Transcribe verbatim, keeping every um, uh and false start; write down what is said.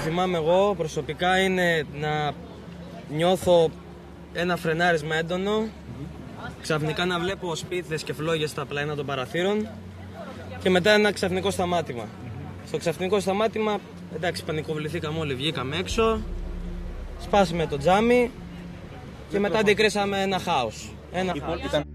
θυμάμαι εγώ προσωπικά είναι να νιώθω ένα φρενάρισμα έντονο, ξαφνικά να βλέπω σπίθες και φλόγες στα πλαϊνά των παραθύρων και μετά ένα ξαφνικό σταμάτημα. Στο ξαφνικό σταμάτημα, εντάξει, πανικοβληθήκαμε όλοι, βγήκαμε έξω, σπάσαμε το τζάμι και μετά αντικρίσαμε ένα χάος. Ένα χάος.